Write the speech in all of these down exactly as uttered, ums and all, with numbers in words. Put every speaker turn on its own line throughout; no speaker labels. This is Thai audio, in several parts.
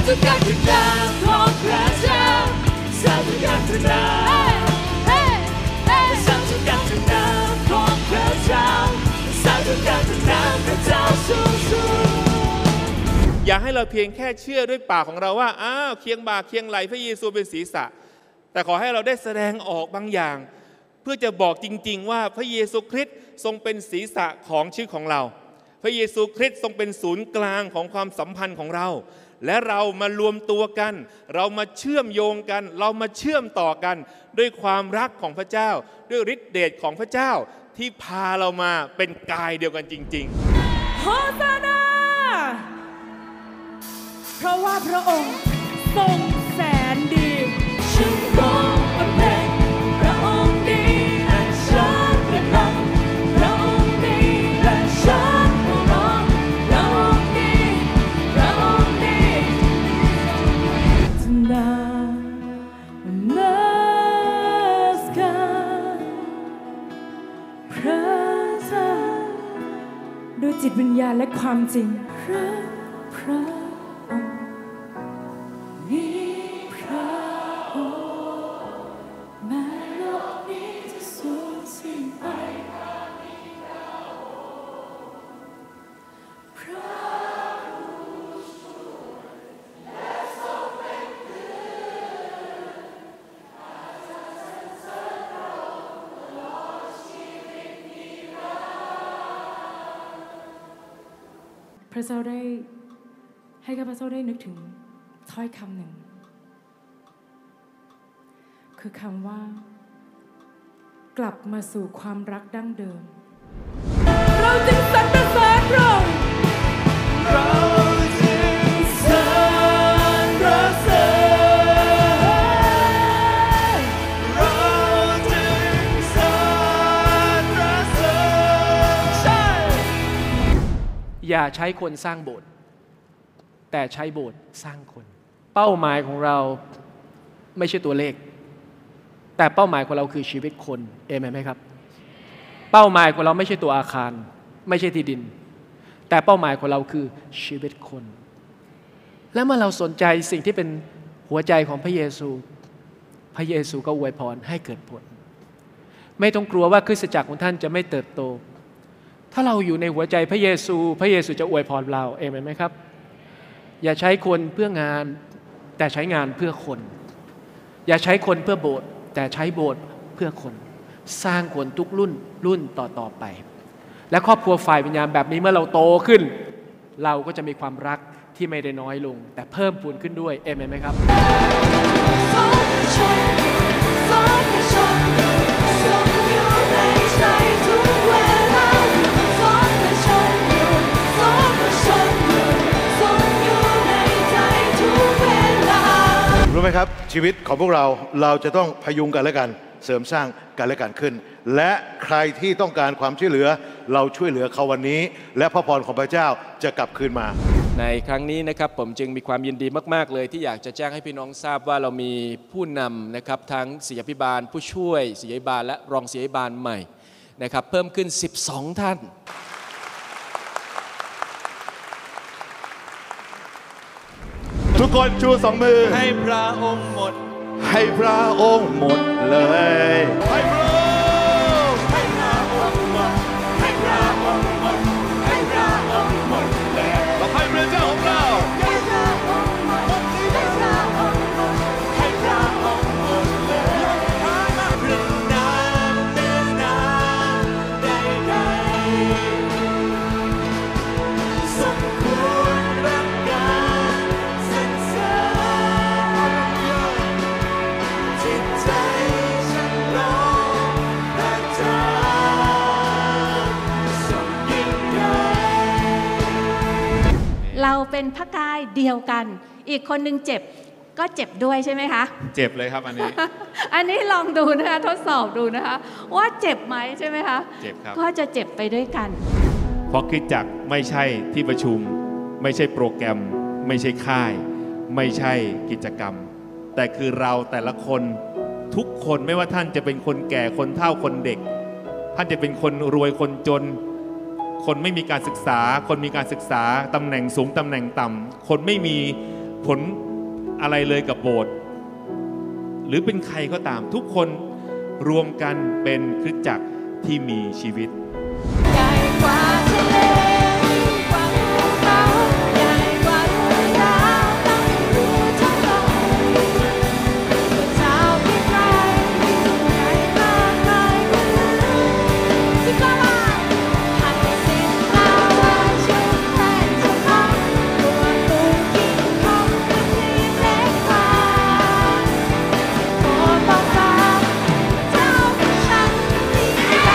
ธุการพระนามของพระเจ้าสาธุการพระนามสาธุการพระนามของพระเจ้าสาธุการพระนามพระเจ้าสูงสุด
อย่าให้เราเพียงแค่เชื่อด้วยปากของเราว่าอ้าวเคียงบ่าเคียงไหลพระเยซูเป็นศีรษะแต่ขอให้เราได้แสดงออกบางอย่างเพื่อจะบอกจริงๆว่าพระเยซูคริสต์ทรงเป็นศีรษะของชีวิตของเราพระเยซูคริสต์ทรงเป็นศูนย์กลางของความสัมพันธ์ของเราและเรามารวมตัวกันเรามาเชื่อมโยงกันเรามาเชื่อมต่อกันด้วยความรักของพระเจ้าด้วยฤทธิเดชของพระเจ้าที่พาเรามาเป็นกายเดียวกันจริงๆ
โฮซานาเพราะว่าพระองค์ทรงแสนดีฉันร้องเพลงพระองค์ดีและฉันเป็นรักพระองค์ดีและฉันร้องพระองค์ดีพระองค์ดีทนานัสการพระเจ้าด้วยจิตวิญญาณและความจริงพระพระพระเจ้าได้ให้ข้าพเจ้าได้นึกถึงถ้อยคำหนึ่งคือคำว่ากลับมาสู่ความรักดั้งเดิมเราจึงสรรเสริญพระองค์เราจึงสรรเสริญเราจึงสรรเสริญใช่
อย่าใช้คนสร้างโบสถ์แต่ใช้โบสถ์สร้างคนเป้าหมายของเราไม่ใช่ตัวเลขแต่เป้าหมายของเราคือชีวิตคนเอเมนไหมครับเป้าหมายของเราไม่ใช่ตัวอาคารไม่ใช่ที่ดินแต่เป้าหมายของเราคือชีวิตคนและเมื่อเราสนใจสิ่งที่เป็นหัวใจของพระเยซูพระเยซูก็อวยพรให้เกิดผลไม่ต้องกลัวว่าคริสตจักรของท่านจะไม่เติบโตถ้าเราอยู่ในหัวใจพระเยซูพระเยซูจะอวยพรเราเอเมนไหมครับอย่าใช้คนเพื่องานแต่ใช้งานเพื่อคนอย่าใช้คนเพื่อโบสถ์แต่ใช้โบสถ์เพื่อคนสร้างคนทุกรุ่นรุ่นต่อๆไปและครอบครัวฝ่ายวิญญาณแบบนี้เมื่อเราโตขึ้นเราก็จะมีความรักที่ไม่ได้น้อยลงแต่เพิ่มพูนขึ้นด้วยเอเมนไหมครับ
รู้ไหมครับชีวิตของพวกเราเราจะต้องพยุงกันและกันเสริมสร้างกันและกันขึ้นและใครที่ต้องการความช่วยเหลือเราช่วยเหลือเขาวันนี้และพระพรของพระเจ้าจะกลับคืนมา
ในครั้งนี้นะครับผมจึงมีความยินดีมากๆเลยที่อยากจะแจ้งให้พี่น้องทราบว่าเรามีผู้นำนะครับทั้งศิษยาภิบาลผู้ช่วยศิษยาภิบาลและรองศิษยาภิบาลใหม่นะครับเพิ่มขึ้นสิบสองท่าน
ทุกคนชูสองมือ
ให้พระองค์หมด
ให้พระองค์หมดเลยให้พระองค์ให้พระองค์หมดให้พระองค์หมดให้พระองค์หมดเลยเราให้พระเจ้าของเราให้พระองค์หมดให้พระองค์หมดให้พระองค์หมดเลยพระนามเดินนามใดๆสมควรรับการสรรเสริญจิตใจฉันร้องพระเจ้าทรงยิ่งใหญ่
เราเป็นพระกายเดียวกันอีกคนนึงเจ็บก็เจ็บด้วยใช่ไหมคะ
เจ็บเลยครับอันนี้
อันนี้ลองดูนะคะทดสอบดูนะคะว่าเจ็บไหมใช่ไหมคะ
เจ็บครับ
ก็จะเจ็บไปด้วยกัน
เพราะคริสตจักรไม่ใช่ที่ประชุมไม่ใช่โปรแกรมไม่ใช่ค่ายไม่ใช่กิจกรรมแต่คือเราแต่ละคนทุกคนไม่ว่าท่านจะเป็นคนแก่คนเฒ่าคนเด็กท่านจะเป็นคนรวยคนจนคนไม่มีการศึกษาคนมีการศึกษาตำแหน่งสูงตำแหน่งต่ำคนไม่มีผลอะไรเลยกับโบสถ์หรือเป็นใครก็ตามทุกคนรวมกันเป็นคริสตจักรที่มีชีวิต
ใหญ่กว่าทะเลกว่าภูเขาใหญ่กว่าดวงดาวตั้งรู้ทั้งโลกตัวเจ้าที่ไกลใหญ่มากมายกว่านั้นที่กล้าหันสิ้นตาว่าฉันแทนจะพังตัวตูกินของกับที่เล็กกว่าโอ้ต้องการเจ้าของฉันที่ไกล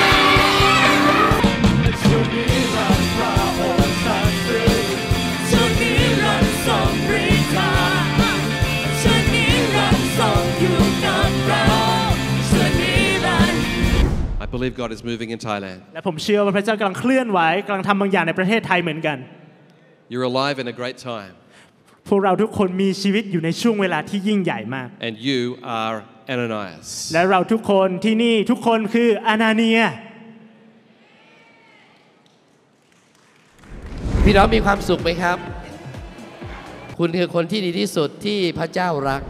ช่วงนี้รันพระองค์ศักดิ์สิทธิ์ช่วงนี้รันทรงฤทธาช่วงนี้รันทรงอยู่กับเราช่วงนี้รัน I believe God is moving in Thailand
และผมเชื่อว่าพระเจ้ากำลังเคลื่อนไหวกำลังทำบางอย่างในประเทศไทยเหมือนกัน
You're alive in a great time
พวกเราทุกคนมีชีวิตอยู่ในช่วงเวลาที่ยิ่งใหญ่มาก
and you are Ananias
และเราทุกคนที่นี่ทุกคนคืออานาเนีย
พี่น้องมีความสุขไหมครับคุณคือคนที่ดีที่สุดที่พระเจ้ารัก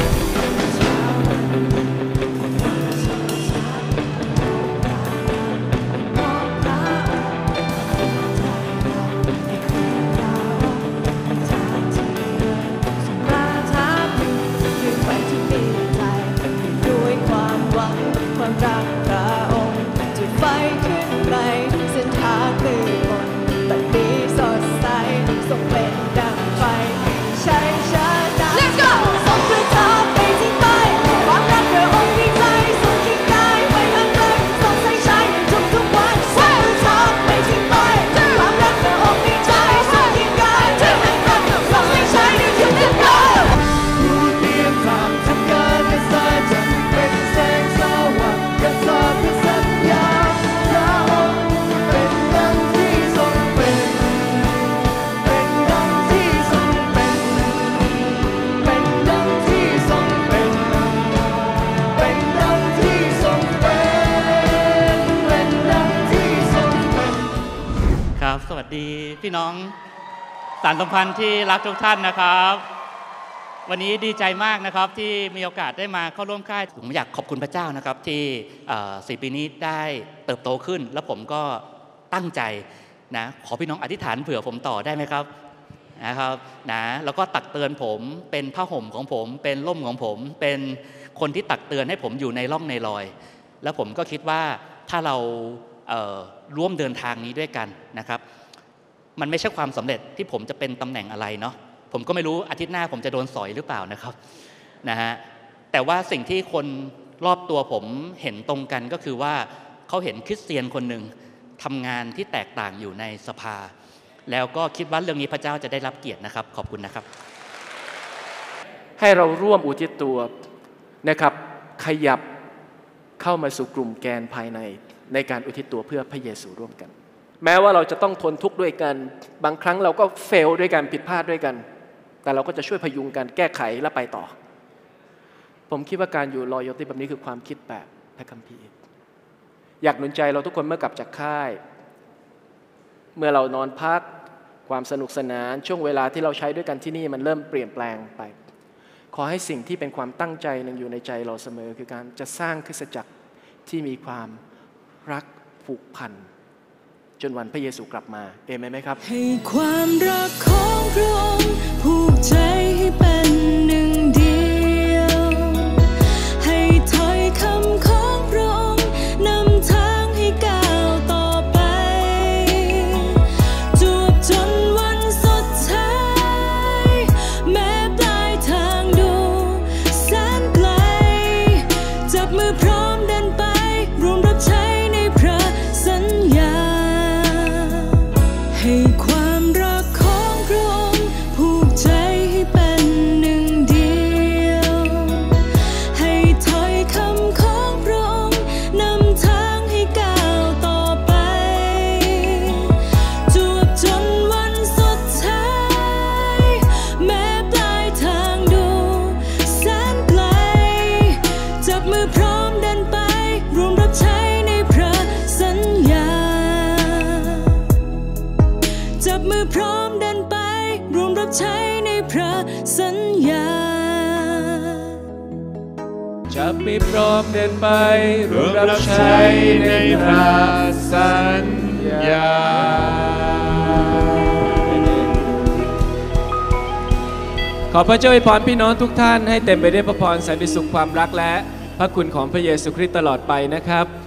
มาถามถึงไปที่มีใจด้วยความหวังความรักพระองค์จุดไฟขึ้นในเส้นทางมืดมนบัดนี้สดใสส่งเป็นดังไฟใช้ชาดา Let's go ส่งเพื่อเธอไปที่ใต้ความรักพระองค์มีใจส่งทิ้งกายไปข้างไกลส่งใส่ชายในทุกทุกวันส่งเพื่อเธอไปที่ใต้ความรักพระองค์มีใจส่งทิ้งกายไปข้างไกลส่งใส่ชายในทุกทุกวันผู้เตรียมทางทำการกษัตริย์จะเป็นแสงสว่างกษัตริย์เป็นสัญญาพระองค์เป็นดังที่ทรงเป็นเป็นดังที่ทรงเป็นเป็นดังที่ทรงเป็นเป็นดังที่ทรงเป็นเป็นดังที่ทรงเป็น
ครับสวัสดีพี่น้องสารสัมพันธ์ที่รักทุกท่านนะครับ วันนี้ดีใจมากนะครับที่มีโอกาสได้มาเข้าร่วมค่ายผมอยากขอบคุณพระเจ้านะครับที่สี่ปีนี้ได้เติบโตขึ้น แล้วผมก็ตั้งใจนะขอพี่น้องอธิษฐานเผื่อผมต่อได้ไหมครับนะครับนะแล้วก็ตักเตือนผมเป็นผ้าห่มของผมเป็นร่มของผมเป็นคนที่ตักเตือนให้ผมอยู่ในร่องในรอย แล้วผมก็คิดว่าถ้าเราเอ่อร่วมเดินทางนี้ด้วยกันนะครับมันไม่ใช่ความสำเร็จที่ผมจะเป็นตำแหน่งอะไรเนาะผมก็ไม่รู้อาทิตย์หน้าผมจะโดนสอยหรือเปล่านะครับนะฮะแต่ว่าสิ่งที่คนรอบตัวผมเห็นตรงกันก็คือว่าเขาเห็นคริสเตียนคนหนึ่งทำงานที่แตกต่างอยู่ในสภาแล้วก็คิดว่าเรื่องนี้พระเจ้าจะได้รับเกียรตินะครับขอบคุณนะครับ
ให้เราร่วมอุทิศตัวนะครับขยับเข้ามาสู่กลุ่มแกนภายในในการอุทิศตัวเพื่อพระเยซูร่วมกันแม้ว่าเราจะต้องทนทุกข์ด้วยกันบางครั้งเราก็เฟลด้วยกันผิดพลาดด้วยกันแต่เราก็จะช่วยพยุงกันแก้ไขและไปต่อผมคิดว่าการอยู่รอยตี้แบบนี้คือความคิดแบบพระคัมภีร์อยากหนุนใจเราทุกคนเมื่อกลับจากค่ายเมื่อเรานอนพักความสนุกสนานช่วงเวลาที่เราใช้ด้วยกันที่นี่มันเริ่มเปลี่ยนแปลงไปขอให้สิ่งที่เป็นความตั้งใจหนึ่งอยู่ในใจเราเสมอคือการจะสร้างคริสตจักรที่มีความรักผูกพันจนวันพระเยซูกลับมาเอเมนไหมครับ
ให้ความรักของพระองค์ผูกใจให้เป็นหนึ่งเดียวให้ถ้อยคำของพระองค์นำทางให้ก้าวต่อไปจวบจนวันสุดท้ายแม้ปลายทางดูแสนไกลจับมือพร้อมเดินไปรวมรับใช้ในพระสัญญาให้ความรักของพระองค์ผูกใจให้เป็นหนึ่งเดียวให้ถ้อยคำของพระองค์นำทางให้ก้าวต่อไปจวบจนวันสุดท้ายแม้ปลายทางดูแสนไกลจับมือพร้อมเดินไปรวมรับใช้ในพระสัญญาจับมือพร้อมเดินไปรวมรับใช้ในพระสัญญา
จะไม่พร้อมเดินไปรวมรับใช้ในพระสัญญาขอพระเจ้าอวยพรพี่น้องทุกท่านให้เต็มไปด้วยพระพรสันติสุขความรักและพระคุณของพระเยซูคริสต์ตลอดไปนะครับ